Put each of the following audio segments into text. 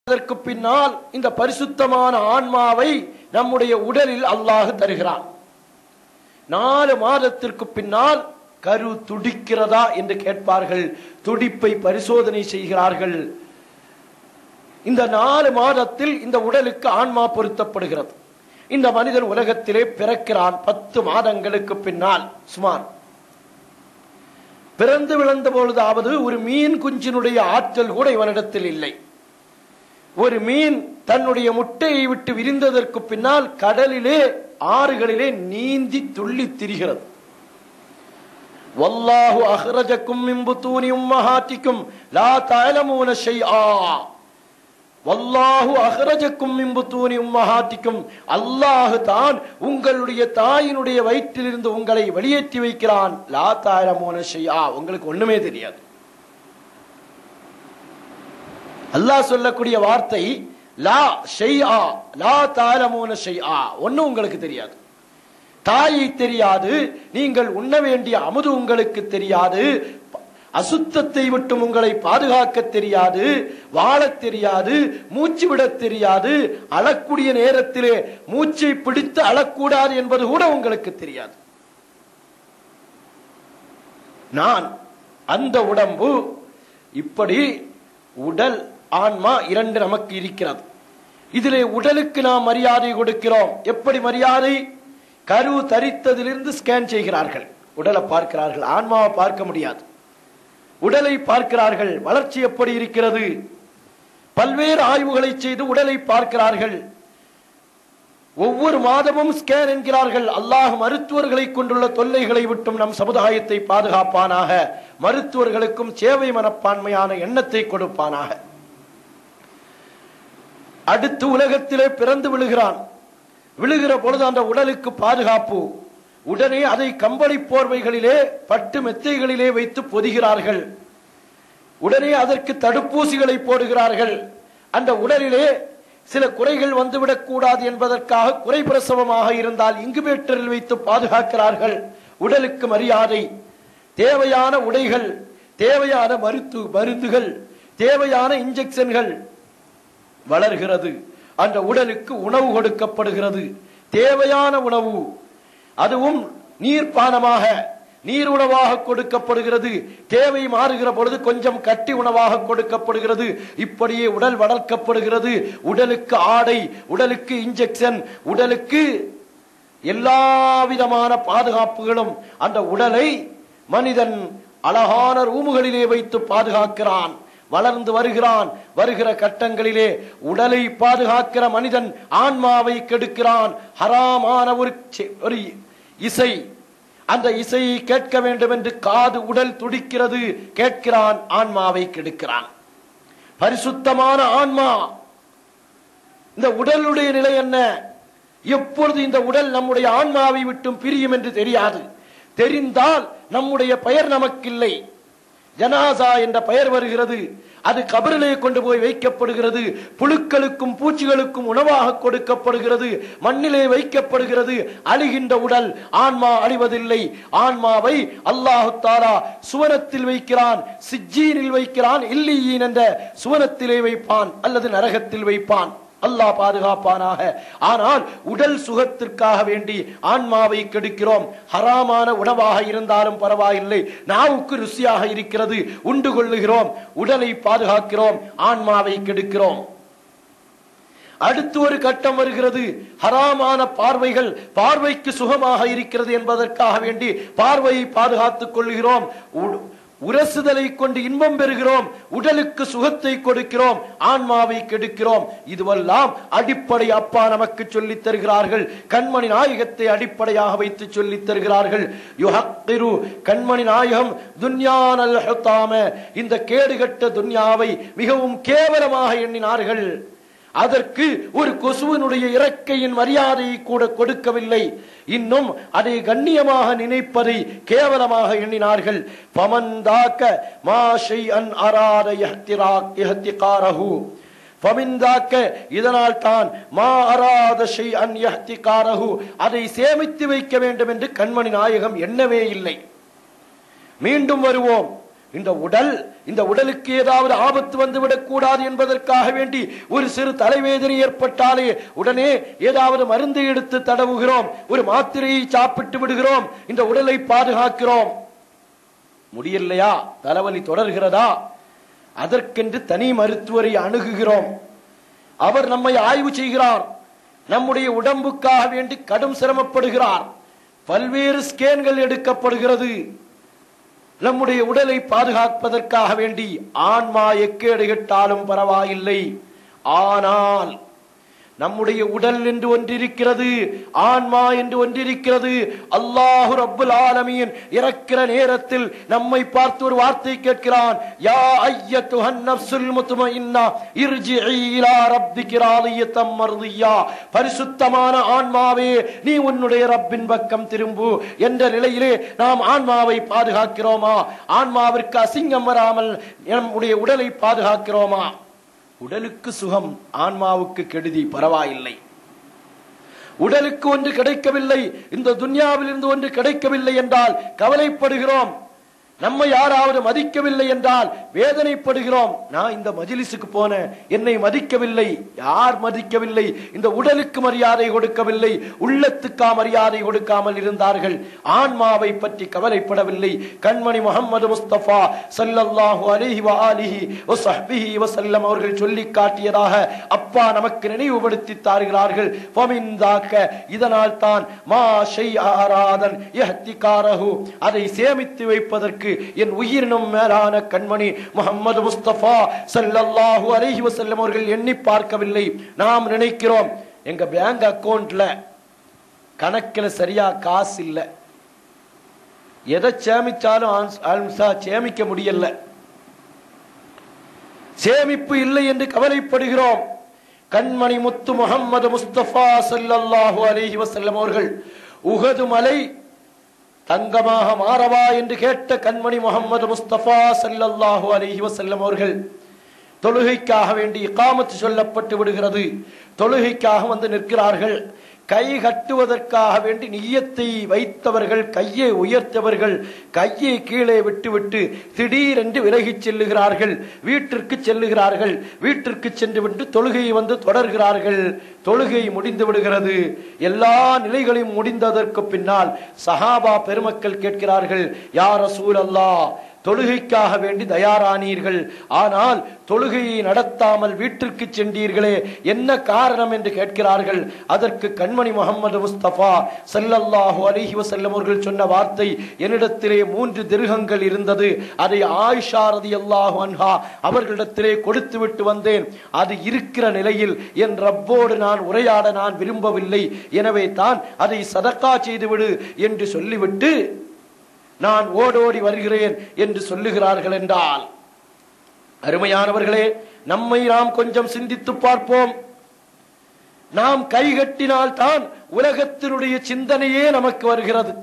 அதற்கு பின்னால் இந்த பரிசுத்தமான ஆன்மாவை நம்முடைய உடலில் அல்லாஹ் தருகிறான். 4 மாதத்திற்கு பின்னால் கரு துடிக்கிறதா என்று கேட்பார்கள். துடிப்பை பரிசோதனை செய்கிறார்கள். இந்த 4 மாதத்தில் இந்த உடலுக்கு ஆன்மா பொருத்தப்படுகிறது. இந்த மனிதன் உலகத்திலே பிறக்கிறான். 10 மாதங்களுக்கு பின்னால் சுமார் பிறந்து விழுந்த பொழுதாவது ஒரு மீன் குஞ்சினுடைய ஆற்றல் கூட இவனிடத்தில் இல்லை. ஒரு மீன் தன்னுடைய முட்டையை விட்டு விரிந்ததற்கு பின்னால் கடலிலே ஆறுகளிலே நீந்தி துள்ளி திரிகிறது. வல்லாஹு அஹ்ரஜக்கும் மின் புத்தூனி உம்மஹாத்திக்கும் லா தஅலமூன ஷைஆ. வல்லாஹு அஹ்ரஜக்கும் மின் புத்தூனி உம்மஹாத்திக்கும், அல்லாஹ் தான் உங்களுடைய தாயினுடைய வயிற்றிலிருந்து உங்களை வெளியேற்றி வைக்கிறான். லா தஅலமூன ஷைஆ, உங்களுக்கு ஒண்ணுமே தெரியாது. அல்லாஹ் சொல்லக்கூடிய வார்த்தை லா ஷைஆ, லா தஅலமூன ஷைஆ, ஒன்னும் உங்களுக்கு தெரியாது. தாயை தெரியாது, நீங்கள் உண்ண வேண்டிய அமுது உங்களுக்கு தெரியாது, அசுத்தத்தை விட்டு உங்களை பாதுகாக்க தெரியாது, வாழ தெரியாது, மூச்சு விட தெரியாது, அழக்கூடிய நேரத்திலே மூச்சை பிடித்து அழக்கூடாது என்பது கூட உங்களுக்கு தெரியாது. நான் அந்த உடம்பு இப்படி உடல் ஆன்மா 2 நமக்கு இருக்கிறது. இதிலே உடலுக்கு நாம் மரியாதை கொடுக்கிறோம். எப்படி மரியாதை? கரு தரித்ததிலிருந்து ஸ்கேன் செய்கிறார்கள், உடலை பார்க்கிறார்கள். ஆன்மாவை பார்க்க முடியாது, உடலை பார்க்கிறார்கள். வளர்ச்சி எப்படி இருக்கிறது? பல்வேறு ஆய்வுகளை செய்து உடலை பார்க்கிறார்கள். ஒவ்வொரு மாதமும் ஸ்கேன் என்கிறார்கள். அல்லாஹ் மருத்துவர்களை கொண்டுள்ள தொல்லைகளை விட்டும் நம் சமுதாயத்தை பாதுகாப்பானாக. மருத்துவர்களுக்கும் சேவை மனப்பான்மையான எண்ணத்தை கொடுப்பானாக. அடுத்து உலகத்திலே பிறந்து விழுகிறான். விழுகிற பொழுது அந்த உடலுக்கு பாதுகாப்பு. உடனே அதை கம்பளி போர்வைகளிலே பட்டு மெத்தைகளிலே வைத்து பொதிகிறார்கள். உடனே அதற்கு தடுப்பூசிகளை போடுகிறார்கள். அந்த உடலிலே சில குறைகள் வந்துவிடக் கூடாது என்பதற்காக குறை பிரசவமாக இருந்தால் இன்குபேட்டரில் வைத்து பாதுகாக்கிறார்கள். உடலுக்கு மரியாதை, தேவையான உடைகள், தேவையான மருந்துகள், தேவையான இன்ஜெக்ஷன்கள். வளர்கிறது. அந்த உடலுக்கு உணவு கொடுக்கப்படுகிறது, தேவையான உணவு. அதுவும் நீர்ப்பானமாக, நீர் உணவாக கொடுக்கப்படுகிறது. தேவை மாறுகிற பொழுது கொஞ்சம் கட்டி உணவாக கொடுக்கப்படுகிறது. இப்படியே உடல் வளர்க்கப்படுகிறது. உடலுக்கு ஆடை, உடலுக்கு இன்ஜெக்ஷன், உடலுக்கு எல்லா விதமான பாதுகாப்புகளும். அந்த உடலை மனிதன் அழகான ரூமுகளிலே வைத்து பாதுகாக்கிறான். வளர்ந்து வருகிறான். வருகிற கட்டங்களிலே உடலை பாதுகாக்கிற மனிதன் ஆன்மாவை கெடுக்கிறான். ஹராமான ஒரு இசை, அந்த இசையை கேட்க வேண்டும் என்று காது உடல் துடிக்கிறது, கேட்கிறான், ஆன்மாவை கெடுக்கிறான். பரிசுத்தமான ஆன்மா. இந்த உடலுடைய நிலை என்ன? எப்பொழுது இந்த உடல் நம்முடைய ஆன்மாவை விட்டும் பிரியும் என்று தெரியாது. தெரிந்தால் நம்முடைய பெயர் நமக்கில்லை. ஜனாசா என்ற பெயர் வருகிறது. அது கபரிலே கொண்டு போய் வைக்கப்படுகிறது. புழுக்களுக்கும் பூச்சிகளுக்கும் உணவாக கொடுக்கப்படுகிறது. மண்ணிலே வைக்கப்படுகிறது. அழிகின்ற உடல். ஆன்மா அழிவதில்லை. ஆன்மாவை அல்லாஹ் தஆலா சுவனத்தில் வைக்கிறான், சிஜ்ஜீனில் வைக்கிறான், இல்லியீன் என்ற சுவனத்திலே வைப்பான் அல்லது நரகத்தில் வைப்பான். அல்லாஹ் பாதுகாப்பானாக. ஆனால் உடல் சுகத்திற்காக வேண்டி ஆன்மாவை கெடுக்கிறோம். ஹராமான உணவாக இருந்தாலும் பரவாயில்லை, நாவுக்கு ருசியாக இருக்கிறது, உண்டு கொள்ளுகிறோம். உடலை பாதுகாக்கிறோம், ஆன்மாவை கெடுக்கிறோம். அடுத்து ஒரு கட்டம் வருகிறது. ஹராமான பார்வைகள். பார்வைக்கு சுகமாக இருக்கிறது என்பதற்காக வேண்டி பார்வையை பாதுகாத்துக் கொள்கிறோம். உரசுதலை கொண்டு இன்பம் பெறுகிறோம். உடலுக்கு சுகத்தை கொடுக்கிறோம், ஆன்மாவை கெடுக்கிறோம். இதுவெல்லாம் அடிப்படை அப்பா நமக்கு சொல்லித் தருகிறார்கள். கண்மணி நாயகத்தை அடிப்படையாக வைத்து சொல்லித் தருகிறார்கள். யுஹக்கிரு, கண்மணி நாயகம் துன்யானல் ஹுதாம, இந்த கேடுகட்ட துன்யாவை மிகவும் கேவலமாக எண்ணினார்கள். அதற்கு ஒரு கொசுவனுடைய இறக்கையின் மரியாதையை கூட கொடுக்கவில்லை. இன்னும் அதை கண்ணியமாக நினைப்பதை கேவலமாக எண்ணினார்கள். பமந்தாக்க மாஷை அன் அராத யஹ்திகாரஹு, பமிந்தாக்க, இதனால் தான் மா அராத ஷை அன் யஹ்திகாரஹு, அதை சேமித்து வைக்க வேண்டும் என்று கண்மணி நாயகம் எண்ணவே இல்லை. மீண்டும் வருவோம். இந்த உடலுக்கு ஏதாவது ஆபத்து வந்துவிடக் கூடாது என்பதற்காக வேண்டி ஒரு சிறு தலைவேதனை ஏற்பட்டாலே உடனே ஏதாவது மருந்து எடுத்து தடவுகிறோம், ஒரு மாத்திரையை சாப்பிட்டு விடுகிறோம், இந்த உடலை பாதுகாக்கிறோம். முடியலையா, தலைவலி தொடர்கிறதா, அதற்கென்று தனி மருத்துவரை அணுகுகிறோம். அவர் நம்மை ஆய்வு செய்கிறார், நம்முடைய உடம்புக்காக வேண்டி கடும் சிரமப்படுகிறார், பல்வேறு ஸ்கேன்கள் எடுக்கப்படுகிறது. நம்முடைய உடலை பாதுகாப்பதற்காக வேண்டி ஆன்மா எக்கேடு கெட்டாலும் பரவாயில்லை. ஆனால் நம்முடைய உடல் என்று ஒன்றிருக்கிறது, ஆன்மா என்று ஒன்றிருக்கிறது. அல்லாஹு ரப்புல் ஆலமீன் இறக்கிற நேரத்தில் நம்மை பார்த்து ஒரு வார்த்தை கேட்கிறான், யா அய்யத்துஹன் நஃப்ஸுல் முத்மஇன்னா இர்ஜிஇ இலா ரப்பிகி ராதியத்தம் மர்தியா, பரிசுத்தமான ஆன்மாவே நீ உன்னுடைய ரப்பின் பக்கம் திரும்பு என்ற நிலையிலே நாம் ஆன்மாவை பாதுகாக்கிறோமா? ஆன்மாவிற்கு அசிங்கம் வராமல் நம்முடைய உடலை பாதுகாக்கிறோமா? உடலுக்கு சுகம், ஆன்மாவுக்கு கெடுதி, பரவாயில்லை. உடலுக்கு ஒன்று கிடைக்கவில்லை, இந்த துன்யாவில் இருந்து ஒன்று கிடைக்கவில்லை என்றால் கவலைப்படுகிறோம். நம்மை யாராவது மதிக்கவில்லை என்றால் வேதனைப்படுகிறோம். நான் இந்த மஜ்லிஸுக்கு போனேன், என்னை மதிக்கவில்லை. யார் மதிக்கவில்லை? இந்த உடலுக்கு மரியாதை கொடுக்கவில்லை, உள்ளத்துக்கா மரியாதை கொடுக்காமல் இருந்தார்கள். ஆன்மாவை பற்றி கவலைப்படவில்லை. கண்மணி முஹம்மது முஸ்தபா ஸல்லல்லாஹு அலைஹி வஆலிஹி வஸஹ்பிஹி வஸல்லம் அவர்கள் சொல்லி காட்டியதாக அப்பா நமக்கு நினைவுபடுத்தி தாருகிறார்கள். இதனால் தான் மா ஷைஅ அராதன் இஹ்திகாரஹு, அதை சேமித்து வைப்பதற்கு என் உயிரினும் மேலான கண்மணி முஹம்மது முஸ்தபா ஸல்லல்லாஹு அலைஹி வஸல்லம் அவர்கள் எண்ணி பார்க்கவில்லை. நாம் நினைக்கிறோம் எங்க பேங்க் அக்கவுண்ட்ல கணக்கில் சரியா காசு இல்ல, எதை சேமிச்சாலும் சேமிக்க முடியல, சேமிப்பு இல்லை என்று கவலைப்படுகிறோம். கண்மணி முத்து முஹம்மது முஸ்தபா ஸல்லல்லாஹு அலைஹி வஸல்லம் அவர்கள் உஹது மலை தங்கமாக மாறவா என்று கேட்ட கண்மணி முஹம்மது முஸ்தபா ஸல்லல்லாஹு அலைஹி வஸல்லம் அவர்கள் தொழுகைக்காக வேண்டி இகாமத் சொல்லப்பட்டு விடுகிறது. தொழுகைக்காக வந்து நிற்கிறார்கள். கை கட்டுவதற்காக வேண்டி நிய்யத்தை வைத்தவர்கள், கையை உயர்த்தவர்கள் கையை கீழே விட்டுவிட்டு திடீரென்று விலகிச் செல்லுகிறார்கள், வீட்டிற்கு செல்லுகிறார்கள். வீட்டிற்கு சென்று விட்டு தொழுகையை வந்து தொடர்கிறார்கள். தொழுகை முடிந்து விடுகிறது. எல்லா நிலைகளையும் முடிந்ததற்கு பின்னால் சஹாபா பெருமக்கள் கேட்கிறார்கள், யா ரசூலல்லாஹ், தொழுகைக்காக வேண்டி தயாரானீர்கள், ஆனால் தொழுகையை நடத்தாமல் வீட்டிற்கு சென்றீர்களே, என்ன காரணம் என்று கேட்கிறார்கள். அதற்கு கண்மணி முஹம்மது முஸ்தபா ஸல்லல்லாஹு அலைஹி வஸல்லம் அவர்கள் சொன்ன வார்த்தை, என்னிடத்திலே 3 திர்ஹங்கள் இருந்தது, அதை ஆயிஷா ரலியல்லாஹு அன்ஹா அவர்களிடத்திலே கொடுத்து விட்டு வந்தேன். அது இருக்கிற நிலையில் என் ரப்போடு நான் உரையாட நான் விரும்பவில்லை, எனவே தான் அதை சதக்கா செய்துவிடு என்று சொல்லிவிட்டு நான் ஓடோடி வருகிறேன் என்று சொல்லுகிறார்கள். என்றால் அருமையானவர்களே, நம்மை நாம் கொஞ்சம் சிந்தித்து பார்ப்போம். நாம் கைகட்டினால் தான் உலகத்தினுடைய சிந்தனையே நமக்கு வருகிறது.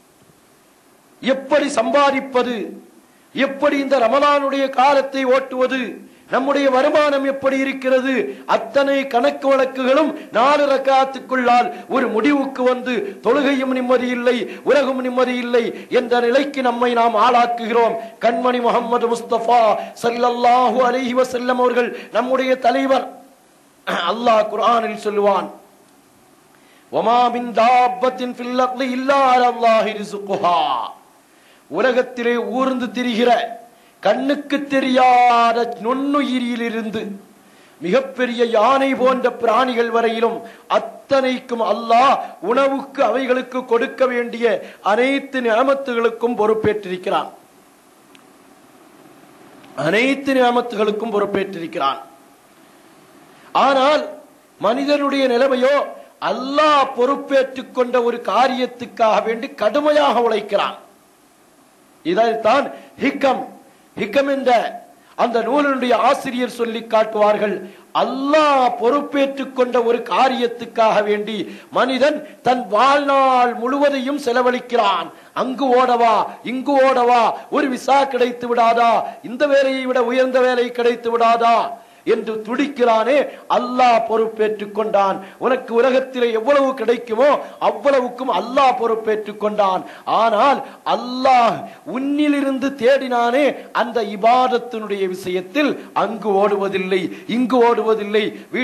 எப்படி சம்பாதிப்பது, எப்படி இந்த ரமலானுடைய காலத்தை ஓட்டுவது, நம்முடைய வருமானம் எப்படி இருக்கிறது, அத்தனை கணக்கு வழக்குகளும் 4 ரக்காத்துக்குள்ளால் ஒரு முடிவுக்கு வந்து தொழுகையும் நிம்மதி இல்லை, உலகம் நிம்மதி இல்லை என்ற நிலைக்கு நம்மை நாம் ஆளாக்குகிறோம். கண்மணி முஹம்மது முஸ்தபா ஸல்லல்லாஹு அலைஹி வஸல்லம் அவர்கள் நம்முடைய தலைவர். அல்லாஹ் குர்ஆனில் சொல்லுவான், வமா மின் தாப்பத்தின் ஃபில் அர்தி இல்லா அலல்லாஹி ரிஸ்குஹா, உலகத்திலே ஊர்ந்து திரிகிற கண்ணுக்கு தெரியாத நுண்ணுயிரிலிருந்து மிகப்பெரிய யானை போன்ற பிராணிகள் வரையிலும் அத்தனைக்கும் அல்லாஹ் உணவுக்கு அவைகளுக்கு கொடுக்க வேண்டிய அனைத்து நியமத்துகளுக்கும் பொறுப்பேற்றிருக்கிறான். அனைத்து நியமத்துகளுக்கும் பொறுப்பேற்றிருக்கிறான். ஆனால் மனிதனுடைய நிலைமையோ, அல்லாஹ் பொறுப்பேற்றுக் கொண்ட ஒரு காரியத்துக்காக வேண்டி கடுமையாக உழைக்கிறான். இதைத்தான் ஹிக்கம் என்ற அந்த நூலினுடைய ஆசிரியர் சொல்லி காட்டுவார்கள். அல்லாஹ் பொறுப்பேற்றுக் கொண்ட ஒரு காரியத்துக்காக வேண்டி மனிதன் தன் வாழ்நாள் முழுவதையும் செலவழிக்கிறான். அங்கு ஓடவா, இங்கு ஓடவா, ஒரு விசா கிடைத்து விடாதா, இந்த வேலையை விட உயர்ந்த வேலை கிடைத்து விடாதா, என்று துடிக்கிறானே, அல்லாஹ் பொறுப்பேற்றுக் கொண்டான். உனக்கு உலகத்திலே எவ்வளவு கிடைக்குமோ அவ்வளவுக்கும் அல்லாஹ் பொறுப்பேற்றுக் கொண்டான். ஆனால் அல்லாஹ் உன்னிலிருந்து தேடினானே, அந்த இபாதத்தினுடைய விஷயத்தில் அங்கு ஓடுவதில்லை, இங்கு ஓடுவதில்லை.